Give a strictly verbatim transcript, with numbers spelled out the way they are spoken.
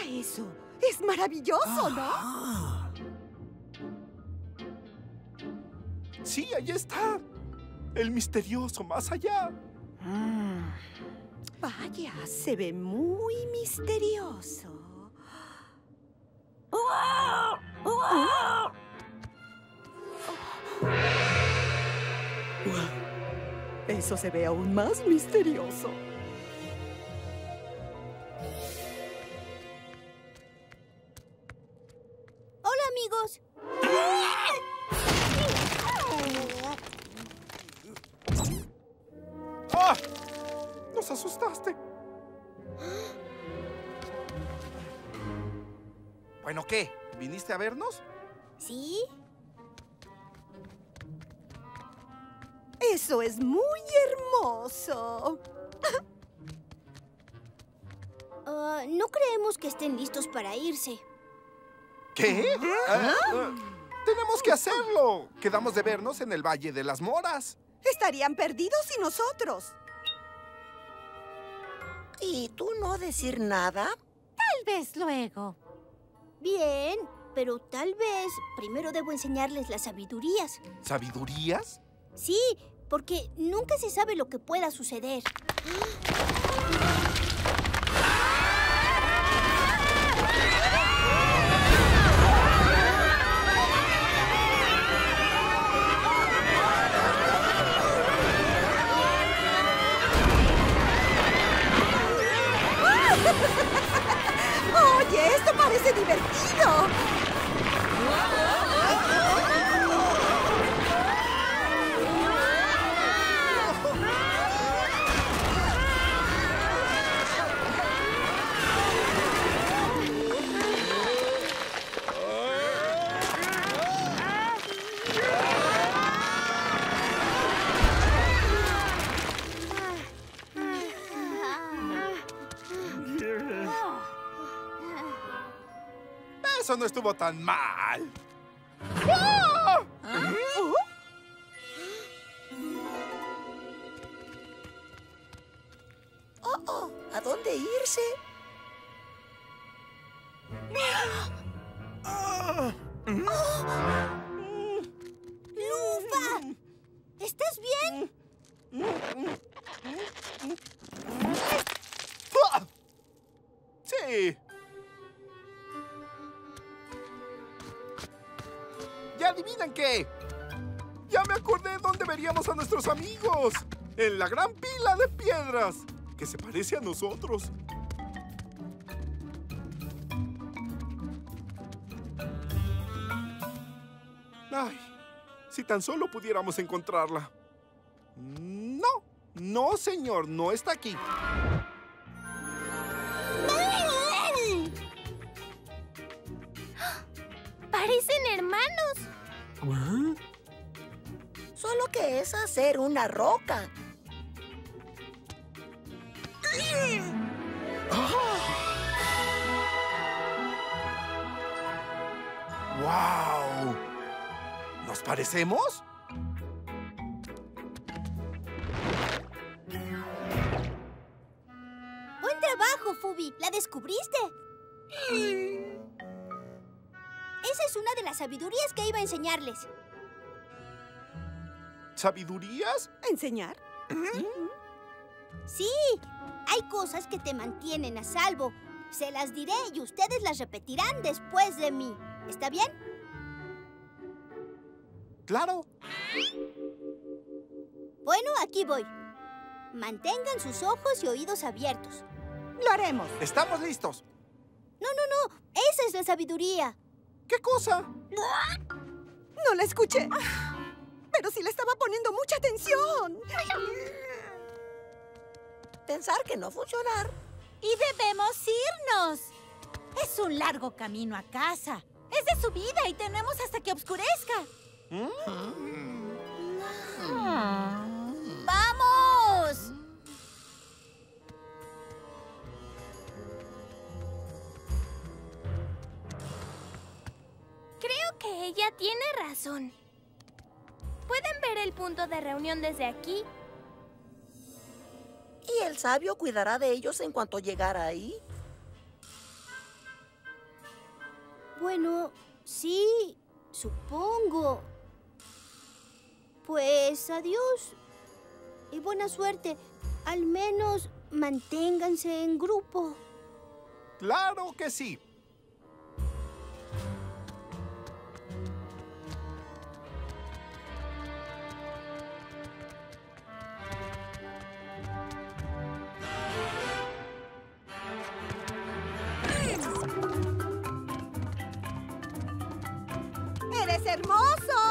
eso. Es maravilloso, ¿no? Ah. Sí, ahí está. El misterioso más allá. Mm. Vaya, se ve muy misterioso. ¡Oh! ¡Oh! Eso se ve aún más misterioso. Hola, amigos. ¡Ah! ¡Nos asustaste! Bueno, ¿qué? ¿Viniste a vernos? ¿Sí? Eso es muy hermoso. Uh, no creemos que estén listos para irse. ¿Qué? ¿Ah? Ah, tenemos que hacerlo. Quedamos de vernos en el Valle de las Moras. Estarían perdidos sin nosotros. ¿Y tú no decir nada? Tal vez luego. Bien, pero tal vez primero debo enseñarles las sabidurías. ¿Sabidurías? Sí, porque nunca se sabe lo que pueda suceder. ¡Oye, esto parece divertido! Eso no estuvo tan mal. ¡Ah! ¿Oh? Oh, oh, ¿a dónde irse? Ah. ¡Lufa! ¿Estás bien? ¡Ah! Sí. ¿Ya adivinan qué? Ya me acordé dónde veríamos a nuestros amigos. En la gran pila de piedras, que se parece a nosotros. Ay, si tan solo pudiéramos encontrarla. No, no, señor, no está aquí. Parecen hermanos. Solo que es hacer una roca. ¡Wow! ¿Nos parecemos? Buen trabajo, Fubi. ¿La descubriste? Esa es una de las sabidurías que iba a enseñarles. ¿Sabidurías? ¿Enseñar? Sí, hay cosas que te mantienen a salvo. Se las diré y ustedes las repetirán después de mí. ¿Está bien? Claro. Bueno, aquí voy. Mantengan sus ojos y oídos abiertos. Lo haremos. Estamos listos. No, no, no. Esa es la sabiduría. ¿Qué cosa? No la escuché. Pero sí le estaba poniendo mucha atención. Pensar que no funcionar. Y debemos irnos. Es un largo camino a casa. Es de subida y tenemos hasta que oscurezca. ¡Vamos! Creo que ella tiene razón. ¿Pueden ver el punto de reunión desde aquí? Y el sabio cuidará de ellos en cuanto llegara ahí. Bueno, sí, supongo. Pues adiós y buena suerte. Al menos manténganse en grupo. ¡Claro que sí! ¡Eres hermoso!